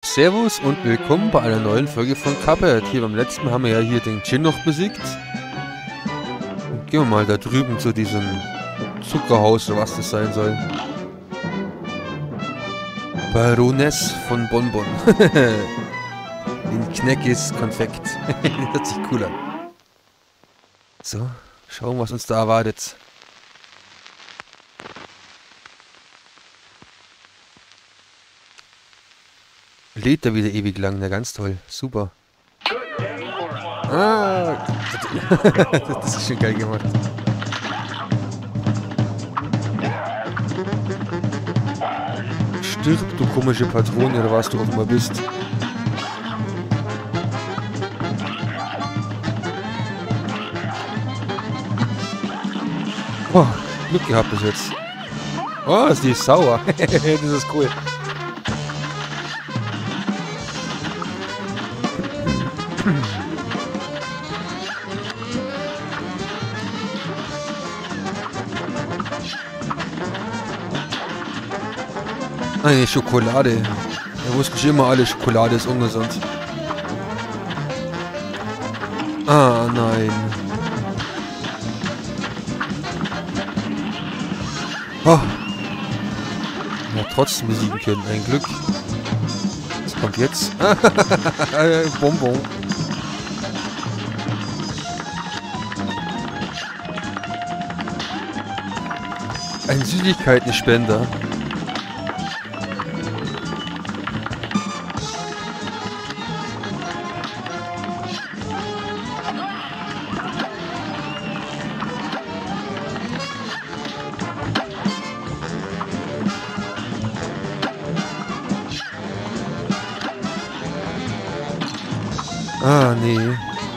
Servus und willkommen bei einer neuen Folge von Cuphead. Hier beim letzten Mal haben wir ja hier den Djinn noch besiegt. Und gehen wir mal da drüben zu diesem Zuckerhaus oder was das sein soll. Baroness von Bonbon. In Kneckis Konfekt. Hört sich cool an. So, schauen, was uns da erwartet. Lädt er wieder ewig lang, na ganz toll, super. Ah, das ist schon geil gemacht. Stirb, du komische Patrone, oder was du auch immer bist. Oh, Glück gehabt bis jetzt. Oh, ist die sauer. Das ist cool. Eine Schokolade. Er wusste schon immer, alle Schokolade ist ungesund. Ah, nein. Oh. Ja, trotzdem besiegen können. Ein Glück. Was kommt jetzt? Bonbon. Ein Süßigkeitenspender. Ah, nee.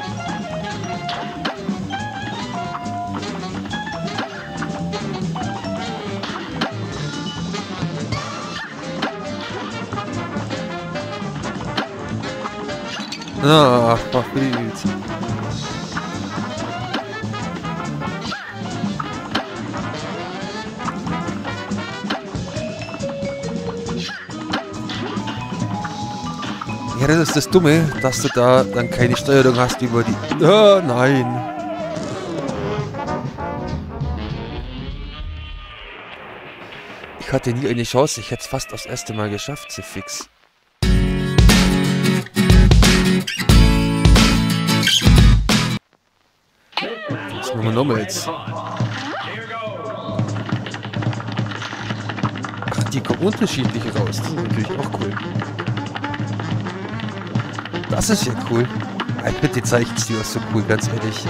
Ah, verfehlt. Ja, das ist das Dumme, dass du da dann keine Steuerung hast über die... Oh, nein. Ich hatte nie eine Chance, ich hätte es fast aufs erste Mal geschafft, so fix. Jetzt machen wir nochmal jetzt. Ach, die kommen unterschiedlich raus, das ist natürlich auch cool. Das ist ja cool. Ein bitte Zeichenstil ist so cool, ganz ehrlich.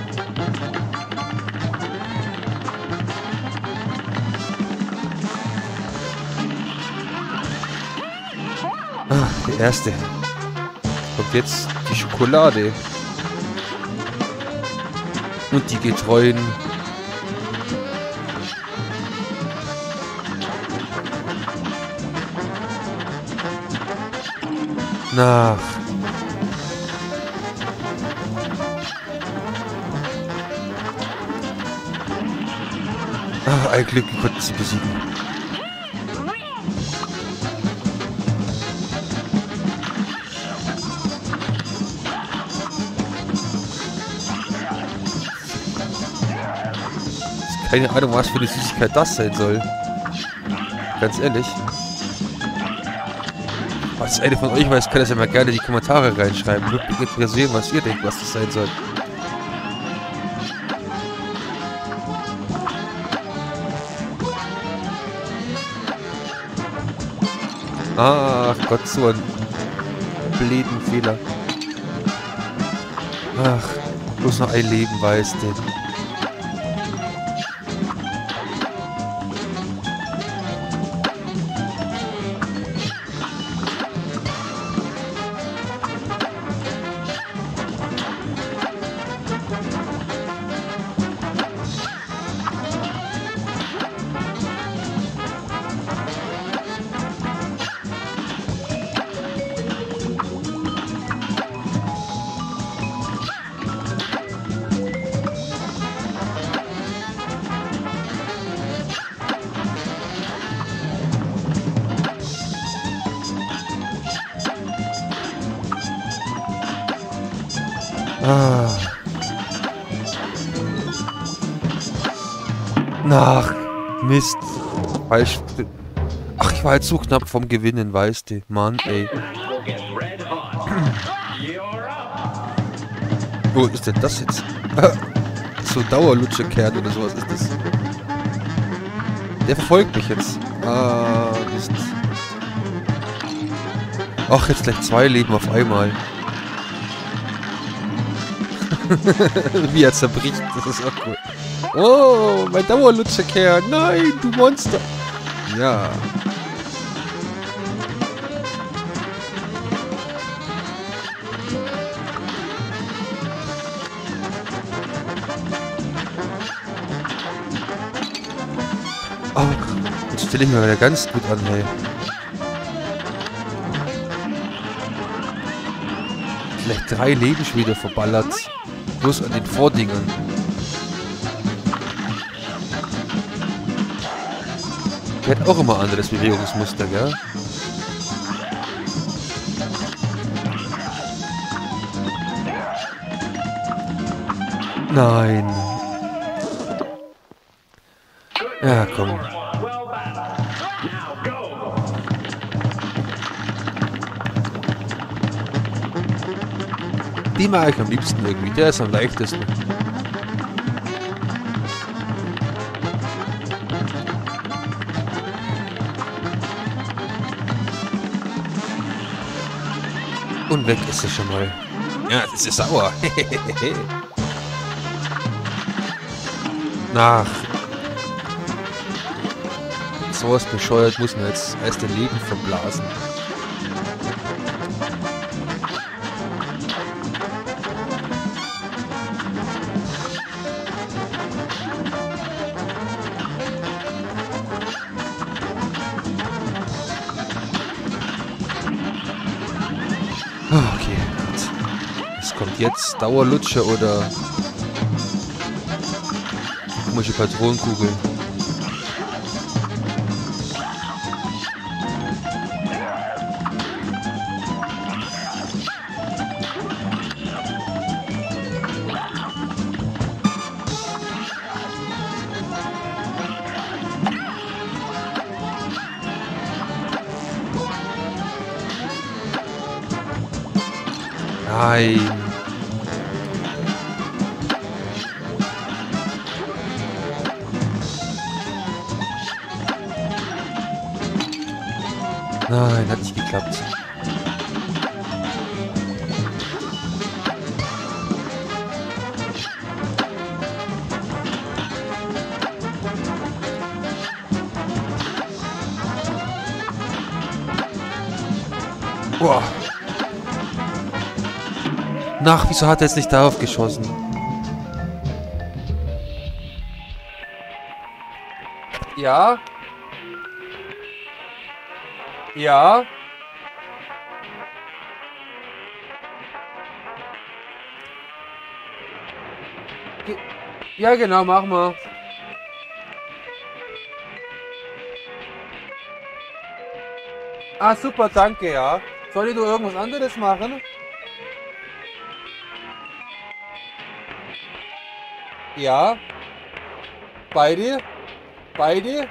Ah, der erste. Kommt jetzt die Schokolade. Und die Getreuen. Nach. Ah, ein Glück, wir konnten sie besiegen. Keine Ahnung, was für eine Süßigkeit das sein soll. Ganz ehrlich. Was eine von euch weiß, kann das ja mal gerne in die Kommentare reinschreiben. Würde mich interessieren, was ihr denkt, was das sein soll. Ach Gott, so ein bläden Fehler. Ach, bloß noch ein Leben, weißt du. Ah. Ach, Mist. Falsch. Ach, ich war jetzt so knapp vom Gewinnen, weißt du. Mann, ey. Wo ist denn das jetzt? So Dauerlutscherkern oder sowas ist das. Der verfolgt mich jetzt. Ah, Mist. Ach, jetzt gleich 2 Leben auf einmal. Wie er zerbricht, das ist auch cool. Oh, mein Dauerlutscherkern. Nein, du Monster. Ja. Oh, jetzt stelle ich mir wieder ganz gut an, hey. Vielleicht 3 Leben schon wieder verballert. Bloß an den Vordingern. Der hat auch immer anderes Bewegungsmuster, gell? Nein. Ja, komm. Die mag ich am liebsten irgendwie. Der ist am leichtesten. Und weg ist sie schon mal. Ja, das ist sauer. Ach. So was bescheuert muss man jetzt erst ein Leben verblasen. Okay, gut. Es kommt jetzt Dauerlutscher oder komische Patronenkugel. Nein. Nein, hat nicht geklappt. Boah. Nach, wieso hat er jetzt nicht darauf geschossen? Ja? Ja? Ja, genau, mach mal. Ah, super, danke, ja. Soll ich nur irgendwas anderes machen? Ja. Beide? Beide?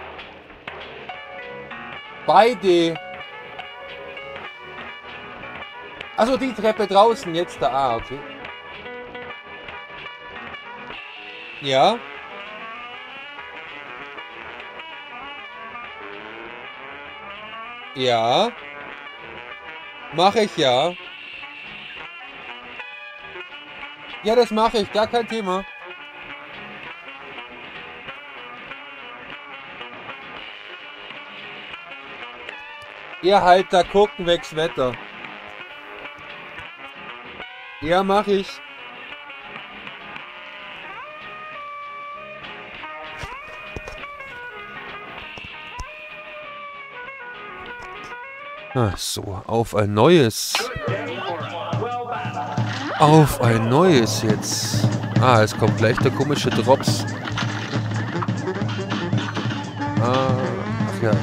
Beide. Also die Treppe draußen jetzt da. Ah, okay. Ja. Ja. Mache ich ja. Ja, das mache ich. Gar kein Thema. Ihr halt da gucken, wegs Wetter. Ja, mach ich. Ach so, auf ein neues. Auf ein neues jetzt. Ah, es kommt gleich der komische Drops. Ach ja,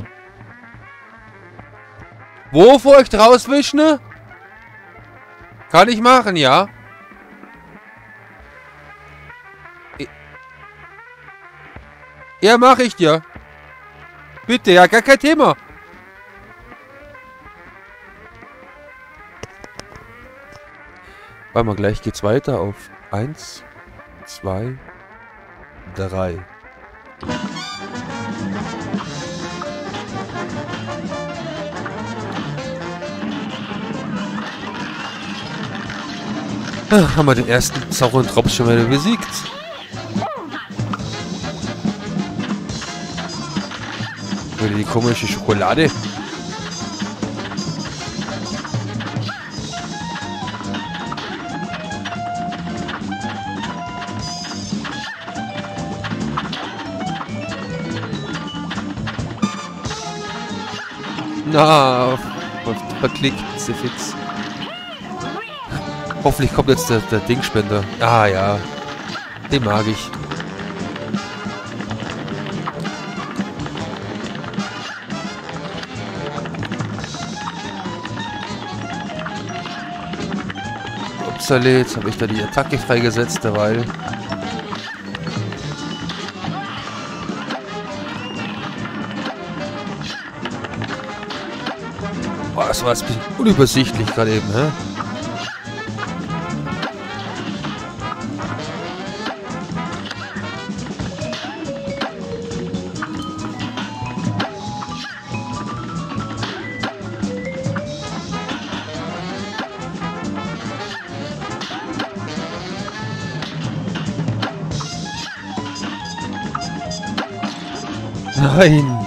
Wo feucht rauswischen? Kann ich machen, ja? Ja, mach ich dir. Bitte, ja, gar kein Thema. Warte mal, gleich geht's weiter auf 1, 2, 3. Haben wir den ersten sauren Drops schon mal besiegt. Wieder die komische Schokolade. Na, verklickt, sie fix. Hoffentlich kommt jetzt der Dingspender. Ah ja, den mag ich. Upsale, jetzt habe ich da die Attacke freigesetzt, derweil. Boah, das war jetzt ein bisschen unübersichtlich gerade eben, hä? Nein!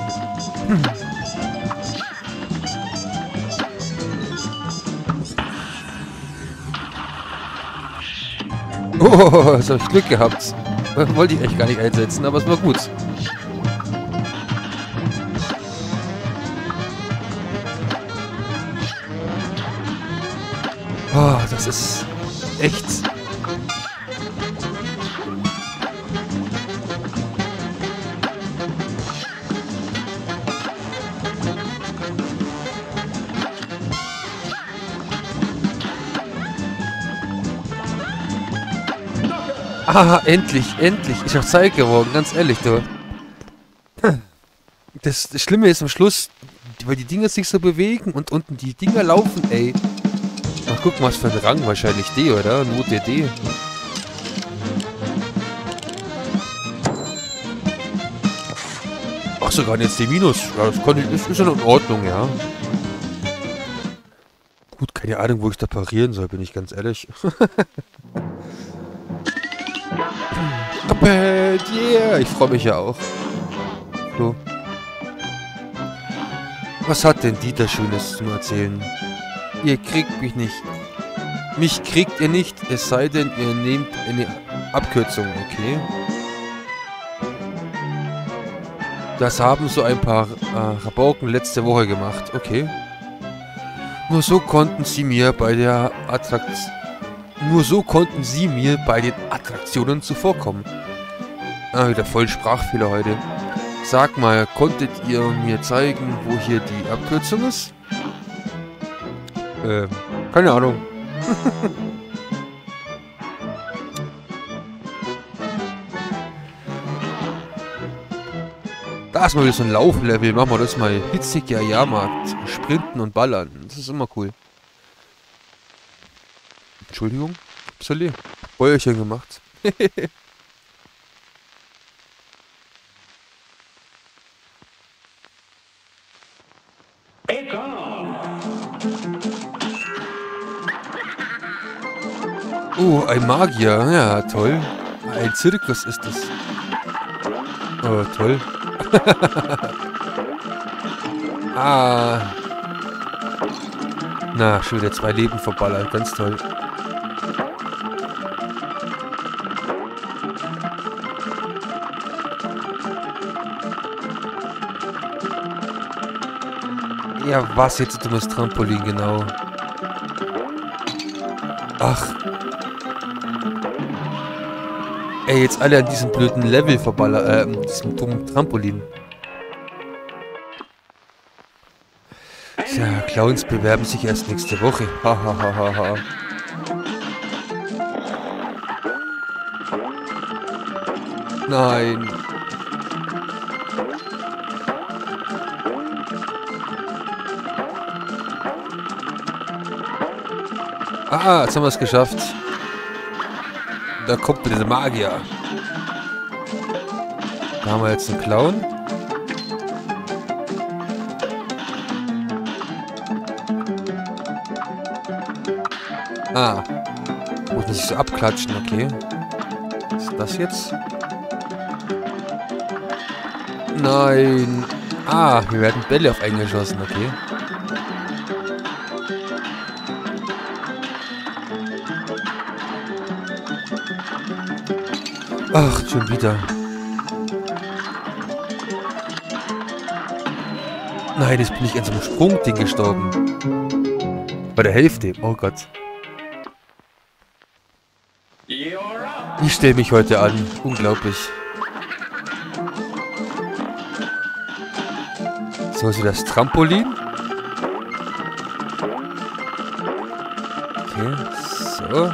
Oh, jetzt habe ich Glück gehabt. Wollte ich echt gar nicht einsetzen, aber es war gut. Oh, das ist echt... Ah, endlich, endlich. Ich habe Zeit geworden, ganz ehrlich, du. Das Schlimme ist am Schluss, weil die Dinger sich so bewegen und unten die Dinger laufen, ey. Ach, guck mal, was für ein Rang. Wahrscheinlich D, oder? Note D. Ach, sogar jetzt D-. Ja, das ist schon in Ordnung, ja. Gut, keine Ahnung, wo ich da parieren soll, bin ich ganz ehrlich. Cuphead, yeah! Ich freue mich ja auch. So. Was hat denn Dieter Schönes zu erzählen? Ihr kriegt mich nicht. Mich kriegt ihr nicht, es sei denn, ihr nehmt eine Abkürzung, okay? Das haben so ein paar Rabauken letzte Woche gemacht, okay? Nur so konnten sie mir bei den Attraktionen zuvorkommen. Ah, wieder voll Sprachfehler heute. Sag mal, konntet ihr mir zeigen, wo hier die Abkürzung ist? Keine Ahnung. Da ist mal wieder so ein Lauflevel. Machen wir das mal. Hitziger Jahrmarkt. Sprinten und ballern. Das ist immer cool. Entschuldigung. Upsale. Bäuerchen gemacht. Oh, ein Magier. Ja, toll. Ein Zirkus ist das. Oh, toll. Ah. Na, schon wieder 2 Leben verballert. Ganz toll. Ja, was jetzt dummes Trampolin, genau. Ach. Ey, jetzt alle an diesem blöden Level verballern, diesem dummen Trampolin. Tja, Clowns bewerben sich erst nächste Woche. Hahaha. Nein. Ah, jetzt haben wir es geschafft. Da kommt wieder der Magier. Da haben wir jetzt einen Clown. Ah. Muss man sich so abklatschen, okay. Was ist das jetzt? Nein. Ah, hier werden Bälle auf eingeschossen, okay. Ach, schon wieder. Nein, jetzt bin ich an so einem Sprungding gestorben. Bei der Hälfte. Oh Gott. Ich stelle mich heute an. Unglaublich. So, also das Trampolin. Okay, so.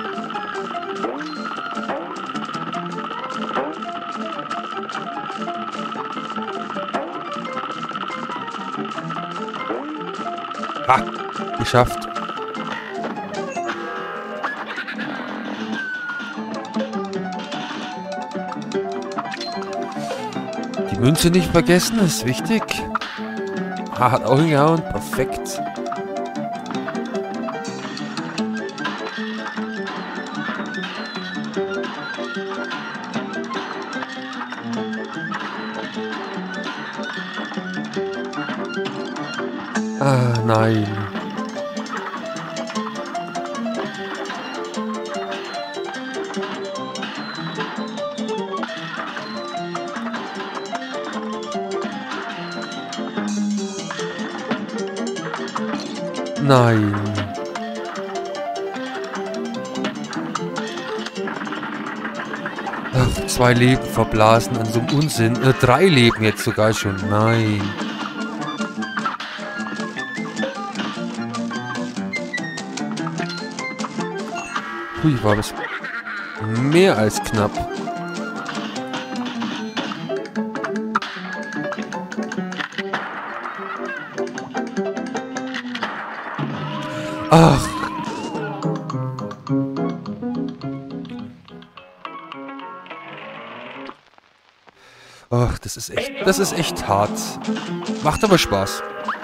Ha! Geschafft. Die Münze nicht vergessen, ist wichtig. Ah, hat auch hingehauen. Perfekt. Ah, nein. Nein. Ach, 2 Leben verblasen an so einem Unsinn. 3 Leben jetzt sogar schon. Nein. Hui, war das mehr als knapp. Ach. Ach, das ist echt hart. Macht aber Spaß.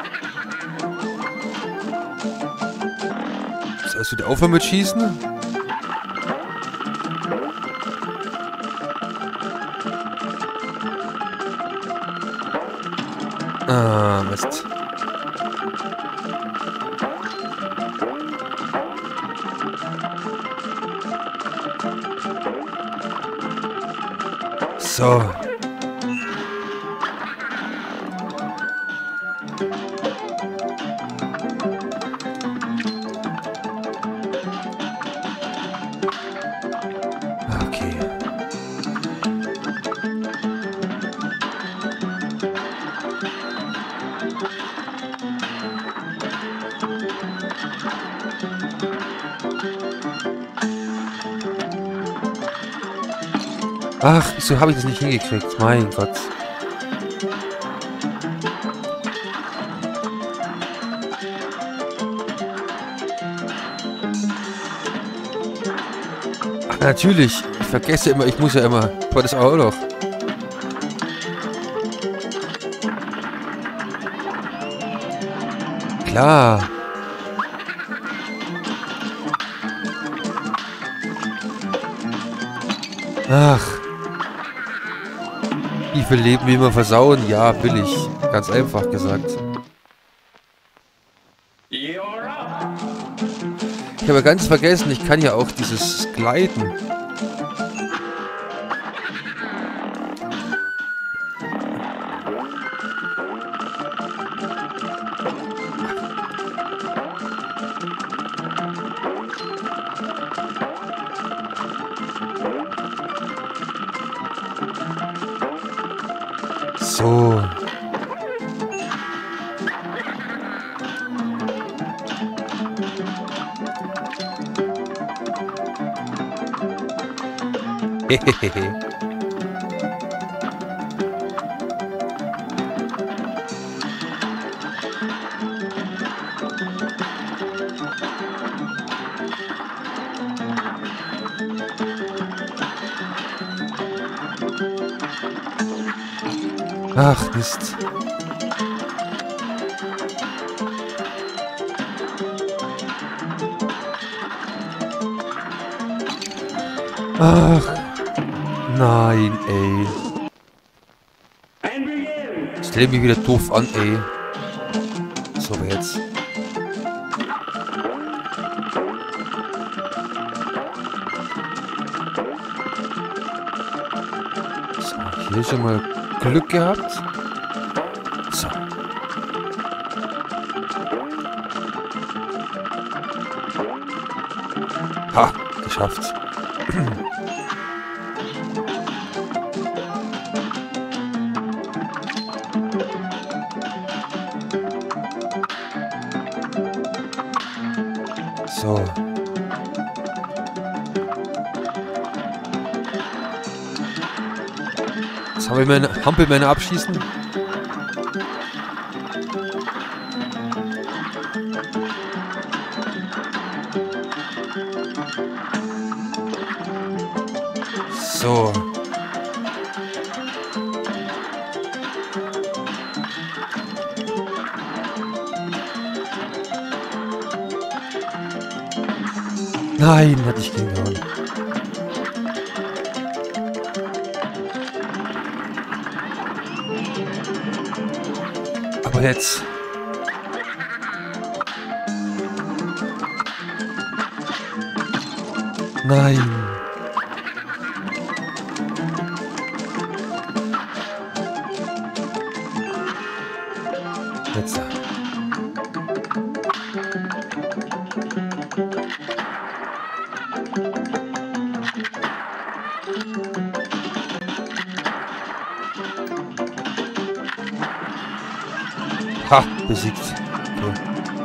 Sollst du wieder aufhören mit Schießen? Ah, Mist. So. Okay. Ach, wieso habe ich das nicht hingekriegt? Mein Gott. Ach, natürlich. Ich vergesse immer, ich muss ja immer. Aber das auch noch. Klar. Ach. Wie viel Leben will man versauen? Ja, will ich. Ganz einfach gesagt. Ich habe ganz vergessen, ich kann ja auch dieses Gleiten. So. Hehehe. Ach, Mist. Ach. Nein, ey. Stell mich wieder doof an, ey. So, aber jetzt. So, hier schon mal Glück gehabt. So. Ha, geschafft. So. Jetzt habe ich meine Hampelmänner abschießen. So. Nein, hatte ich gehauen. Aber jetzt. Nein. Jetzt. Ha, besiegt. Okay.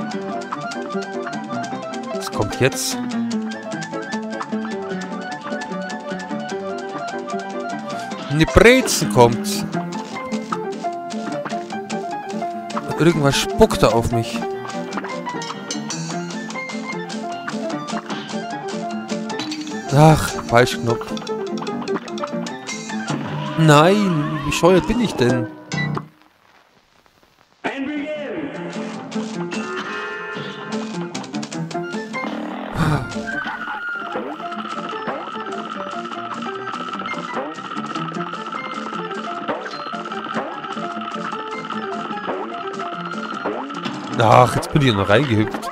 Was kommt jetzt? Eine Brezen kommt. Irgendwas spuckt da auf mich. Ach, Falschknopf. Nein, wie bescheuert bin ich denn? Ach, jetzt bin ich noch reingehüpft.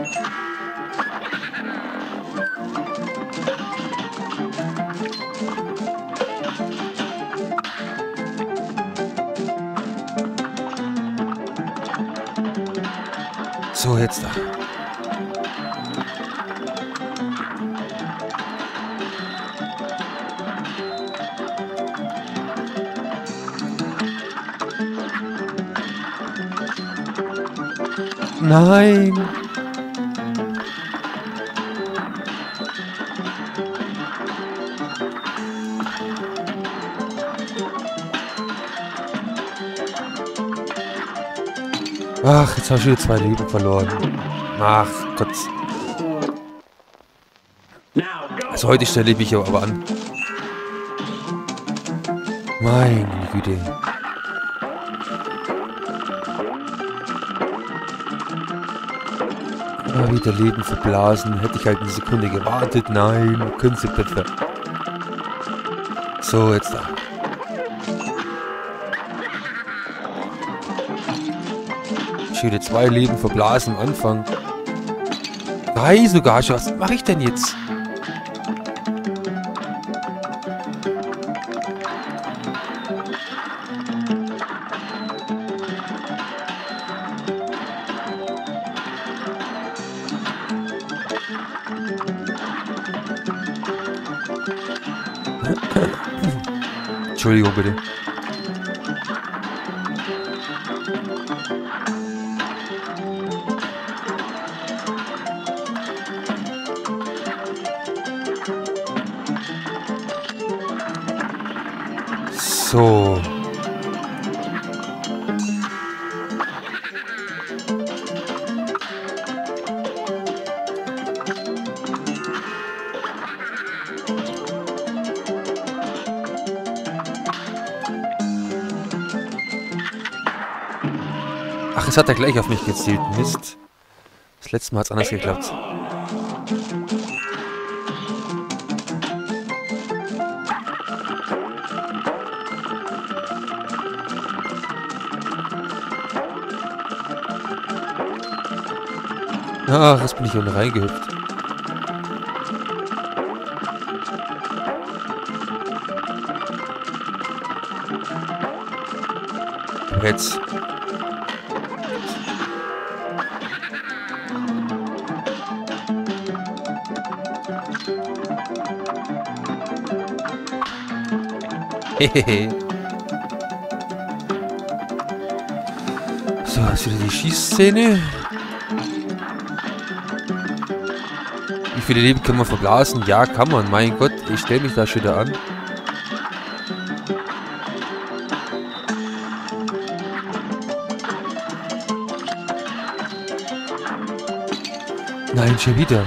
So, jetzt da. Nein. Ach, jetzt habe ich wieder 2 Leben verloren. Ach Gott. Also heute stelle ich mich aber an. Meine Güte. Ja, wieder Leben verblasen. Hätte ich halt eine Sekunde gewartet. Nein, können Sie bitte. So, jetzt da. Ich würde 2 Leben verblasen am Anfang. 3 sogar schon. Was mache ich denn jetzt? Entschuldigung bitte. So. Das hat er gleich auf mich gezielt. Mist. Das letzte Mal hat es anders geklappt. Ach, jetzt bin ich unten reingehüpft. Jetzt. Hehehe. So, jetzt wieder die Schießszene. Wie viele Leben kann man verblasen? Ja, kann man. Mein Gott, ich stelle mich da schon wieder an. Nein, schon wieder.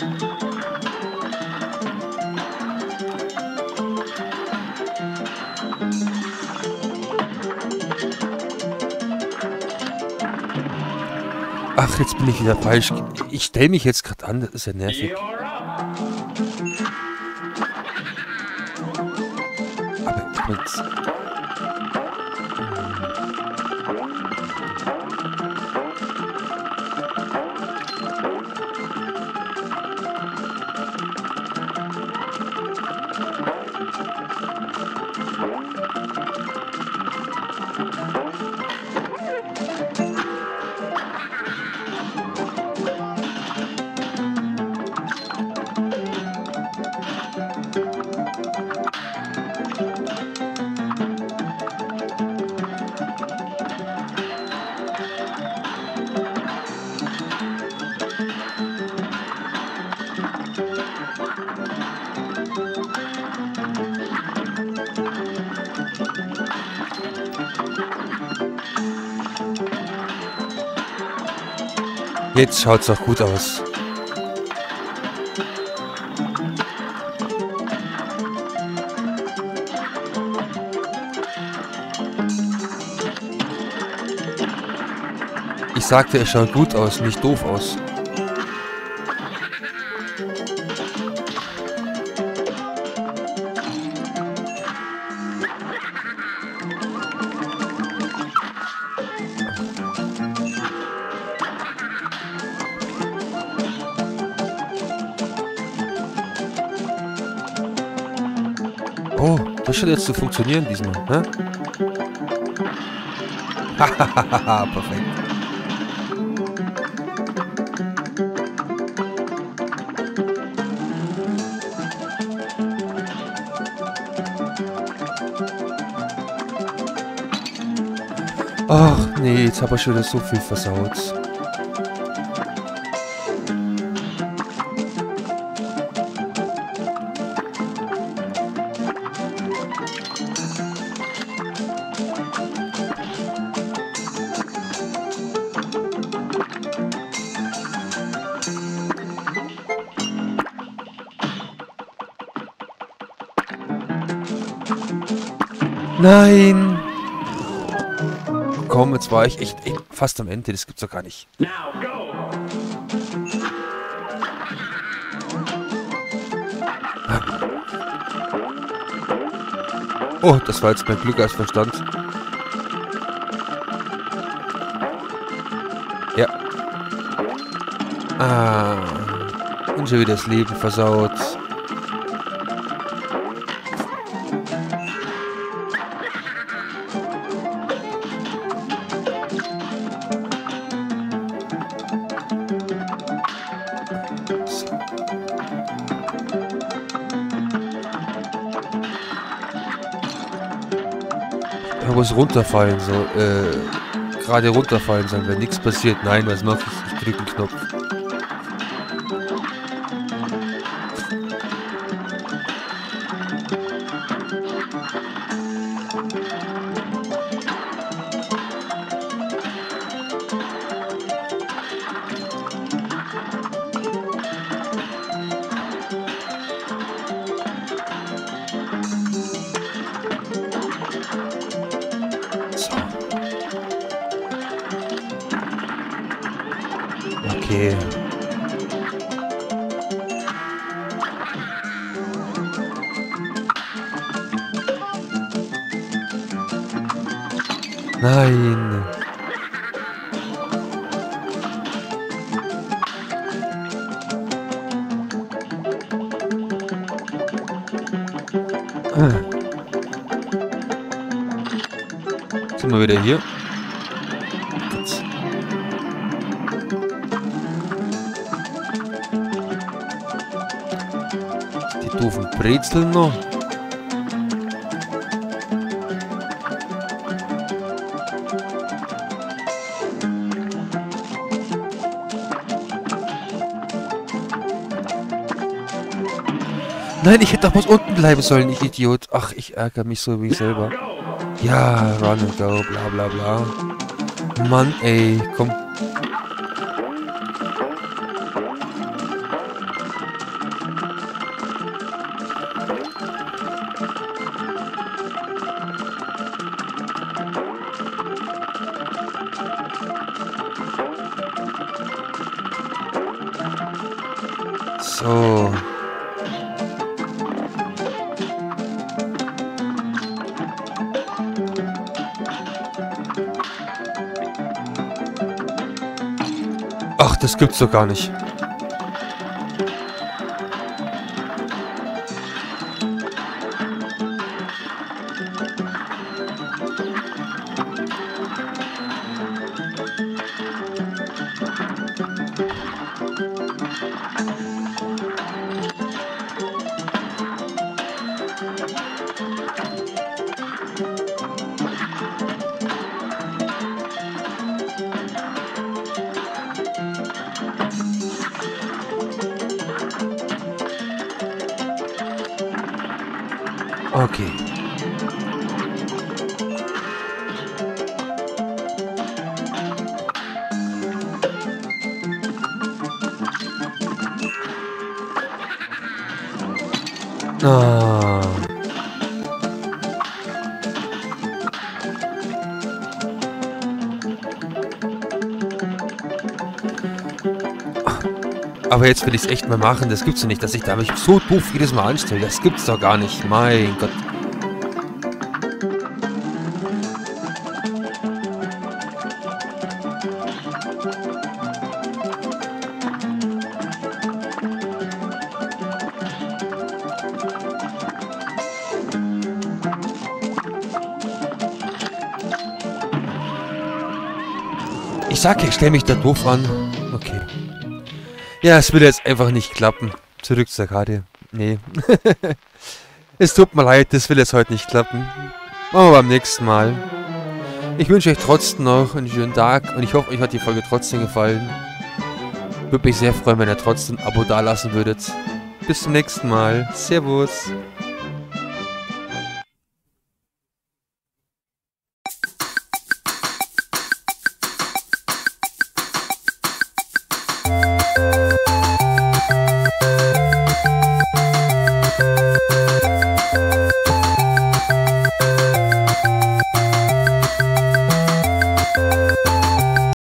Ach, jetzt bin ich wieder falsch. Ich stelle mich jetzt gerade an, das ist ja nervig. Aber übrigens. Jetzt schaut's doch gut aus. Ich sagte, es schaut gut aus, nicht doof aus. Oh, das scheint jetzt zu funktionieren diesmal, ne? Hahaha, perfekt. Ach nee, jetzt habe ich schon wieder so viel versaut. Nein! Komm, jetzt war ich echt fast am Ende. Das gibt's doch gar nicht. Oh, das war jetzt mehr Glück als Verstand. Ja. Ah. Und schon wieder das Leben versaut. Da muss runterfallen, so, gerade runterfallen sein, wenn nichts passiert. Nein, was mache ich? Ich drücke den Knopf. Okay. Nein. Sind wir wieder hier? Jetzt. Die doofen Brezeln noch. Nein, ich hätte doch bloß unten bleiben sollen, ich Idiot. Ach, ich ärgere mich so wie ich selber. Ja, run and go, bla bla bla. Mann, ey, komm. So. Ach, das gibt's doch gar nicht. Okay. Ah. Aber jetzt will ich es echt mal machen. Das gibt's ja nicht, dass ich da mich so doof jedes Mal anstelle. Das gibt's doch gar nicht. Mein Gott. Ich sag ja, ich stelle mich da doof an. Okay. Ja, es will jetzt einfach nicht klappen. Zurück zur Karte. Nee. Es tut mir leid, das will jetzt heute nicht klappen. Machen wir beim nächsten Mal. Ich wünsche euch trotzdem noch einen schönen Tag und ich hoffe, euch hat die Folge trotzdem gefallen. Würde mich sehr freuen, wenn ihr trotzdem ein Abo dalassen würdet. Bis zum nächsten Mal. Servus.